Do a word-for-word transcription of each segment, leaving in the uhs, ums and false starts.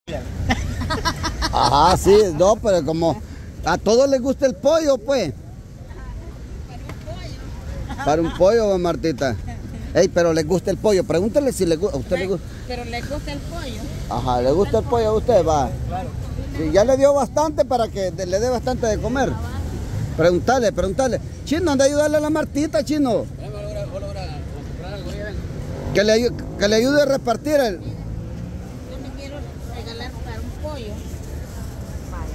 Ajá, sí, no, pero como a todos les gusta el pollo, pues. Para un pollo, Martita. Ey, pero les gusta el pollo. Pregúntale si le gusta. ¿A usted le gusta? Pero le gusta el pollo. Ajá, ¿le gusta el pollo a usted? Va. Sí, ya le dio bastante para que le dé bastante de comer. Pregúntale, pregúntale. Chino, anda a ayudarle a la Martita, Chino. Que le, que le ayude a repartir el... Yo me quiero regalar para un pollo. Vaya,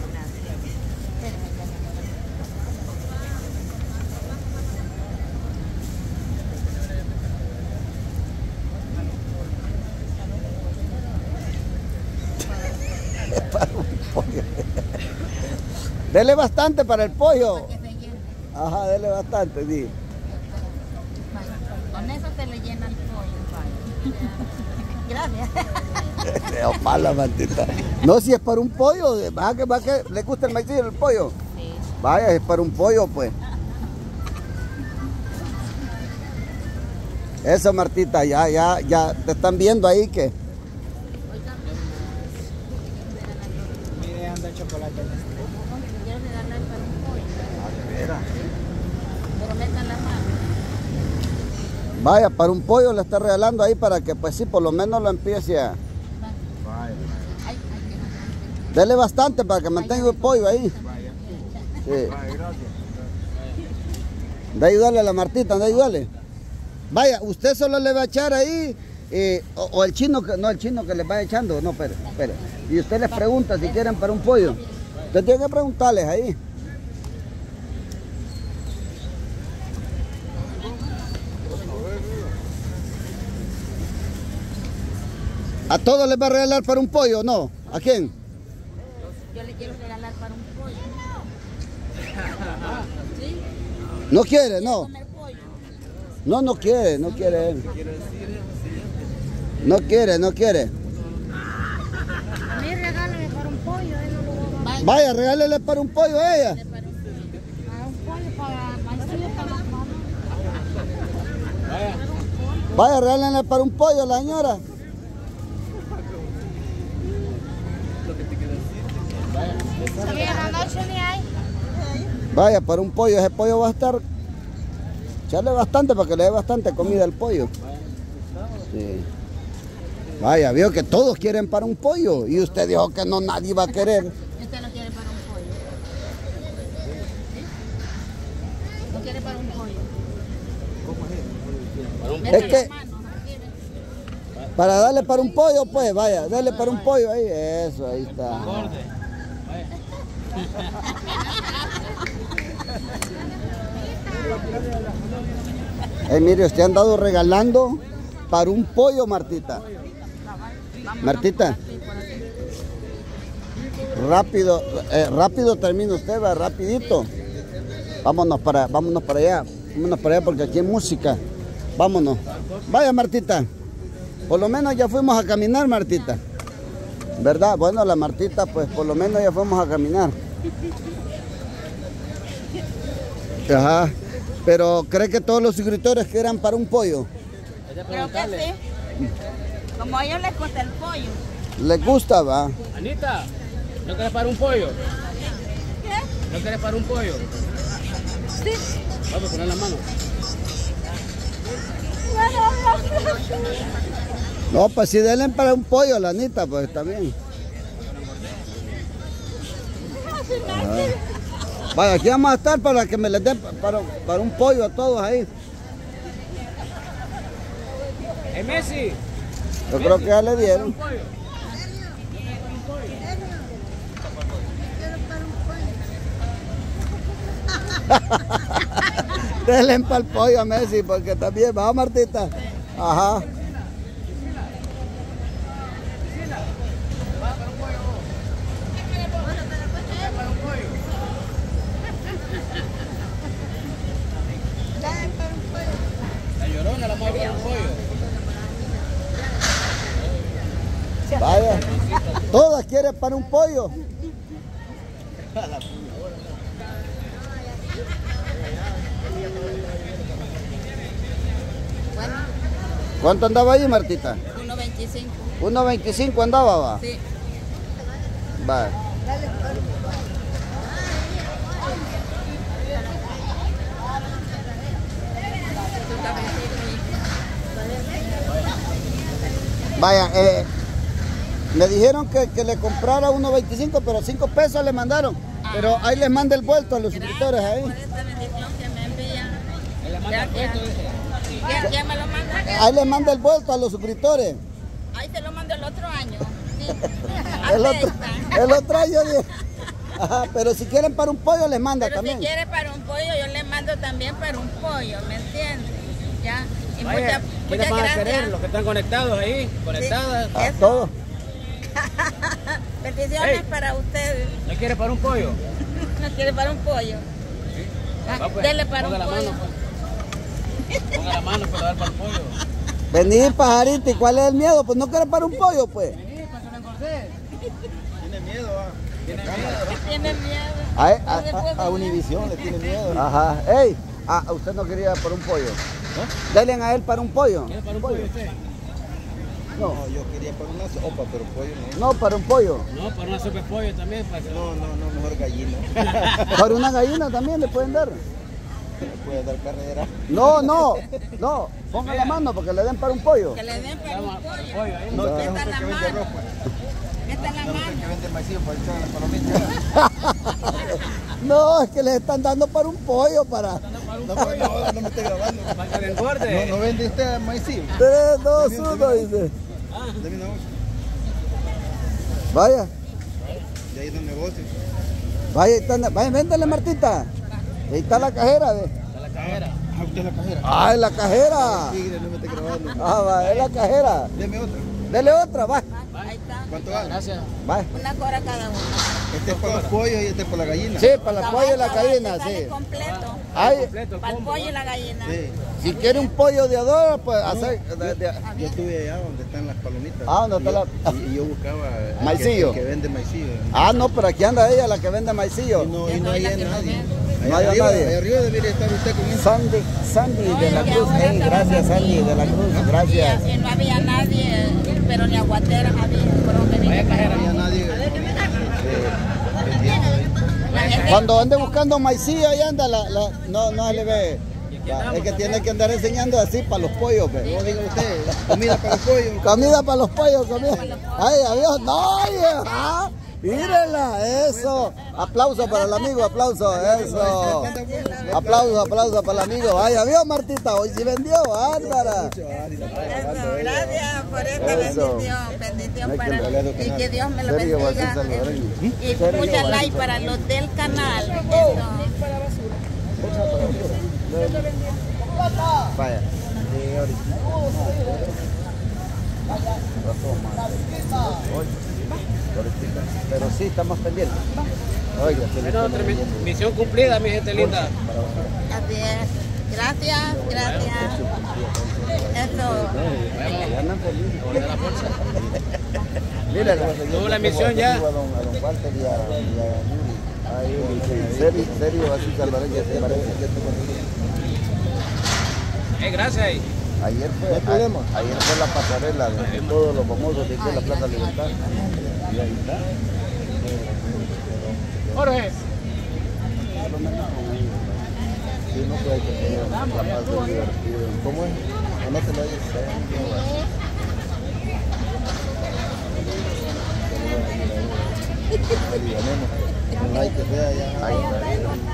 para un pollo. Dele bastante para el pollo. Ajá, dele bastante, sí. Con eso se le llena el pollo. Gracias. Mala, Martita. No, si es para un pollo, ¿va que, va que le gusta el maicillo el pollo? Sí. Vaya, es para un pollo, pues. Eso, Martita, ya, ya, ya te están viendo ahí que... Mire, anda el chocolate. Quiero regalar para un pollo. Ah, de veras. Pero metan la mano. Vaya, para un pollo le está regalando ahí para que, pues sí, por lo menos lo empiece a... Dele bastante para que mantenga el pollo ahí. Sí. De ayudarle a la Martita, de ayudarle. Vaya, usted solo le va a echar ahí, eh, o, o el chino, que no, el chino que les va echando, no, espere, espere. Y usted les pregunta si quieren para un pollo. Usted tiene que preguntarles ahí. ¿A todos les va a regalar para un pollo o no? ¿A quién? Yo le quiero regalar para un pollo. ¿Sí? ¿No quiere? No. ¿Comer pollo? No, no quiere, no quiere él. No quiere, no quiere. A mí regálame para un pollo. Él no lo va a... Vaya, regálele para un pollo a ella. Para un pollo, para maicillo, para la mamá. Vaya, regálenle para un pollo a la señora. Sí, en la noche ni hay. Vaya, para un pollo, ese pollo va a estar... Echarle bastante para que le dé bastante comida al pollo. Sí. Vaya, vio que todos quieren para un pollo. Y usted dijo que no, nadie va a querer. Usted no quiere para un pollo. No quiere para un pollo. Es que... Para darle para un pollo, pues, vaya, dale para un pollo ahí. Eso, ahí está. Eh, mire, usted ha andado regalando para un pollo, Martita. Martita. Rápido, eh, rápido termina usted, va, rapidito. Vámonos para, vámonos para allá. Vámonos para allá porque aquí hay música. Vámonos. Vaya, Martita. Por lo menos ya fuimos a caminar, Martita. ¿Verdad? Bueno, la Martita, pues por lo menos ya fuimos a caminar. Ajá. Pero ¿cree que todos los suscriptores quieran para un pollo? Creo que sí. Como a ellos les gusta el pollo. ¿Les gusta, va? Anita, ¿no quieres para un pollo? ¿Qué? ¿No quieres para un pollo? Sí. Vamos a poner la mano. No, pues si denle para un pollo, la Anita, pues también. Ajá. Vaya, aquí vamos a estar para que me les den para, para un pollo a todos ahí. ¡Eh, Messi! Yo creo que ya le dieron. Denle para el pollo a Messi, porque también va, Martita. Ajá. La Llorona la mueve para un pollo. Vaya. Todas quieren para un pollo. ¿Cuánto andaba ahí, Martita? uno veinticinco. uno veinticinco andaba, va. Sí. Va. Vaya, eh, me dijeron que, que le comprara uno veinticinco, pero cinco pesos le mandaron. Pero ahí les manda el vuelto a los suscriptores ahí. Por esta bendición que me envían. Gracias. ¿Quién, quién me lo manda? Ahí les manda el vuelto a los suscriptores. Ahí se lo mando el otro año. Sí. El otro, el otro año. Ajá, pero si quieren para un pollo les manda Pero también. si quiere para un pollo, yo le mando también para un pollo, ¿me entiendes? Ya. Y Vaya, muchas, ¿quiénes muchas van a gracias. querer? Los que están conectados ahí, conectadas. A Eso. todos. Bendiciones Hey. para ustedes. ¿No quiere para un pollo? ¿No quiere para un pollo? Ah, Va, pues, dele para un ponga la pollo. mano, pues. Ponga la mano para dar para el pollo. Vení, pajarito, ¿y cuál es el miedo? Pues no quieren para un pollo, pues. Vení, para que lo engordé. Tiene miedo, ah. Tiene miedo. Tiene miedo. A, No se a, puede A Univisión le tiene miedo. ajá. Ey, ah, usted no quería para un pollo. ¿Ah? Denle a él para un pollo. ¿Quiere para un pollo usted? No, No, yo quería para una sopa, pero pollo no. no, para un pollo. No, para una sopa de pollo también. Para que... No, no, no, mejor gallina. Para una gallina también le pueden dar. Le puede dar carrera. No, no, no. Ponga la mano porque le den para un pollo. Que le den para un Vamos para el pollo. pollo ahí. No, Esta tenemos es que la vende mano. ropa. Esta es la Tenemos que mano. vende maicillo para echar las palomitas. No, es que les están dando para un pollo para. No, no, no, no me esté grabando. Para que le engorde. No, no vende usted maicillo. Tres, dos, uno, dice. Dame una bolsa. Vaya, De ahí es el negocio. vaya, ahí está, vaya, véndale, Martita. Ahí está la cajera. Ve. Para la cajera. Ah, usted es la cajera. Ah, es la cajera. Tigre, no me esté grabando. Ah, va, es la cajera. Deme otra. Dele otra, va. Ahí está. ¿Cuánto vale? Gracias. Va. Una cora cada uno. Este es para los pollos y este es para la gallina. Sí, para la pollo y la gallina, Sale sí. completo. Ay, Completo el Para el combo. pollo y la gallina. Sí. si quiere un pollo de adoro, pues hacer. de- de- Yo estuve allá donde están las palomitas. Ah, ¿dónde está Y yo- Y yo buscaba el Maicillo. Que, el que vende maicillo. Ah, no, pero aquí anda ella, la que vende maicillo. Y no, y no soy hay la que nadie. lo No Allá hay arriba, nadie. allá arriba debería estar usted con eso. Sandy, Sandy de la Oye, Cruz. ahora Ey, estaba gracias, vacío. Sandy de la Cruz. Gracias. Y, y no había nadie, pero ni aguateras había. Fueron que Vaya vine. cajera. No había nadie. eh, vendiendo ahí. La gente- Cuando ande buscando maicillo, ahí anda, la, la- no, no se le ve. La- es que tiene que andar enseñando así para los pollos. Ve. No diga usted, comida para los pollos. Comida para los pollos, comida. Ay, adiós. No, oye, ah, mírenla, eso. Aplauso para el amigo, aplauso, eso. Aplauso, aplauso para el amigo. Ay, adiós, Martita. Hoy sí vendió, ándara. Eso, gracias por esta Eso. bendición, bendición Hay que para hablar de y canal. que Dios me lo Sergio bendiga. Basín Salvadoreño. Y Sergio muchas Basín like para los del canal. Eso. Vaya. Sí, ahorita. Pero sí, estamos pendientes. Oiga, se le Bueno, está otra mi- leyendo. misión cumplida, mi gente linda. Así es. Gracias, gracias. Eso. Ya andan felices. Ahora de la bolsa. Mírala. Tuvo la misión ya. A don, a don Walter y a, y a Yuri. A Yuri, sí. Serio, serio, así salvadoreño se parece. Eh, gracias ahí. Ayer fue, No hay problema. a- ayer fue la pasarela de, de todos los famosos de aquí en la Plaza Libertad. Y ahí está. Jorge. Por lo menos con ellos. Sí, no puede que tener la paz del divertido. ¿Cómo es? No te lo oyes. No hay que sea ya. Ahí está.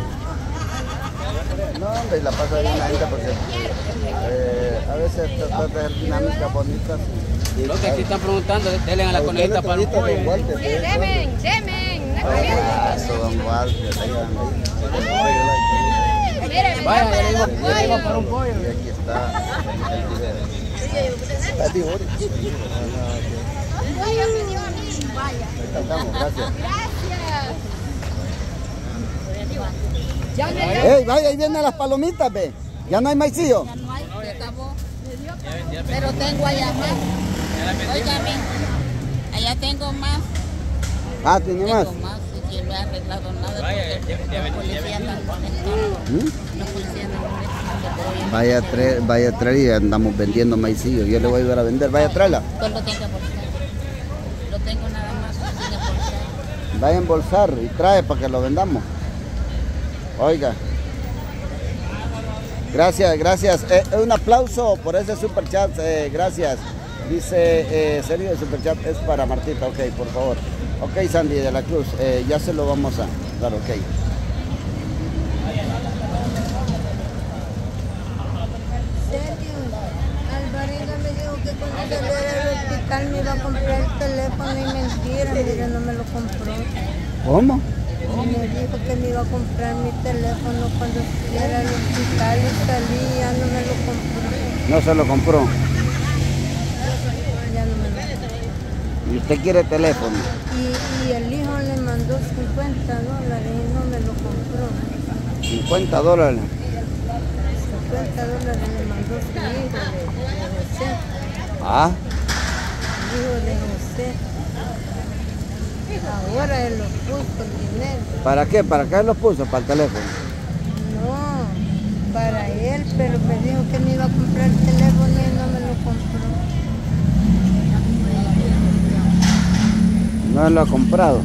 No, hombre, la pasa bien la gente porque eh, a veces trata de hacer dinámicas bonitas. y- y- Lo que aquí están preguntando, denle a la conejita para un pollo. Demen, demen. Ah, eso, don Walter, ahí van, ahí. Miren, Vaya, ya le digo, para ya le digo el para un pollo. Y aquí está el video. A ti, Boris. pollo me dio a mí. Vaya. Ahí estamos, gracias. Gracias. Ya me Ey, vaya, ahí vienen las palomitas, ve. Ya no hay maicillo. Ya no hay, se acabó. Pero tengo allá más. Óigame, allá tengo más. Ah, tiene más. Tengo más. Y si no he arreglado nada, Vaya, porque ya- ya ven- los ya policías ven. están conectando. ¿Mm? Los policías están conectando. pero yo no- Vaya a traer, vaya a traer y andamos vendiendo maicillo. Yo le voy a ayudar a vender. Vaya a traerla. Pues lo tengo que bolsar. Lo tengo nada más sin bolsar. Va a embolsar y trae para que lo vendamos. Oiga. Gracias, gracias. Eh, un aplauso por ese super chat. Eh, gracias. Dice eh, Sergio, el super chat es para Martita. Ok, por favor. Ok, Sandy de la Cruz. Eh, ya se lo vamos a dar. Ok. Sergio, Alvarenga me dijo que cuando saliera del hospital me iba a comprar el teléfono y mentira, mire, no me lo compró. ¿Cómo? Me dijo que me iba a comprar mi teléfono cuando estuviera al hospital y salí, ya no me lo compró. No se lo compró. Ya no me lo compró. ¿Y usted quiere teléfono? Y, y el hijo le mandó cincuenta dólares y no me lo compró. cincuenta dólares. cincuenta dólares le mandó su hijo de, de José. Ah. El hijo de José. Ahora él lo puso el dinero. ¿Para qué? ¿Para qué lo puso? ¿Para el teléfono? No, para él, pero me dijo que me iba a comprar el teléfono y no me lo compró. No lo ha comprado.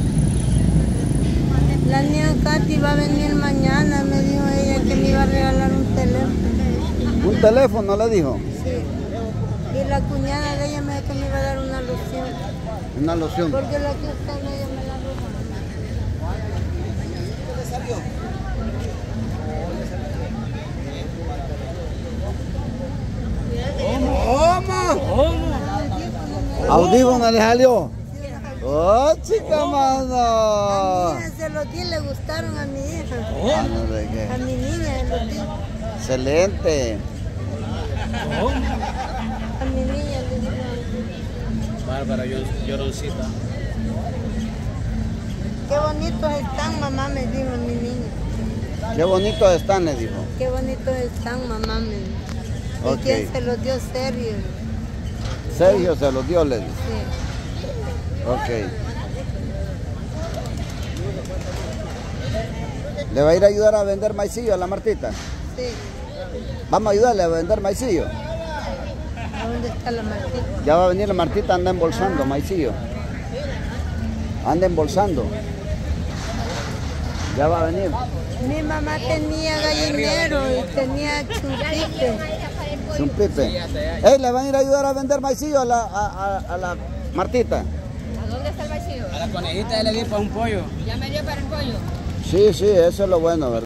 La niña Katy va a venir mañana, me dijo ella que me iba a regalar un teléfono. ¿Un teléfono le dijo? Sí. Y la cuñada de ella me dijo que me iba a dar una loción. Una loción. Porque la que está en ella me la robó. ¿Audífono le salió? ¡Oh, chica, mano! A mi hija se los di, le gustaron a mi hija. Ah, no sé qué. A mi niña se los di. Excelente. A mi niña le di. Bárbara, lloroncita. Qué bonitos están, mamá, me dijo mi niña. Qué bonitos están, le dijo. Qué bonitos están, mamá, me dijo. ¿Y Ok. quién se los dio? Sergio. Sergio se los dio, le dijo. Sí. Ok. ¿Le va a ir a ayudar a vender maicillo a la Martita? Sí. Vamos a ayudarle a vender maicillo. ¿A dónde está la Martita? Ya va a venir la Martita, anda embolsando maicillo. Anda embolsando. Ya va a venir. Mi mamá tenía gallinero y tenía chumpipe. Chumpipe. Ey, ¿le van a ir a ayudar a vender maicillo a la, a, a, a la Martita? ¿A dónde está el vacío? A la conejita le di para un pollo. Ya me dio para el pollo. Sí, sí, eso es lo bueno, ¿verdad?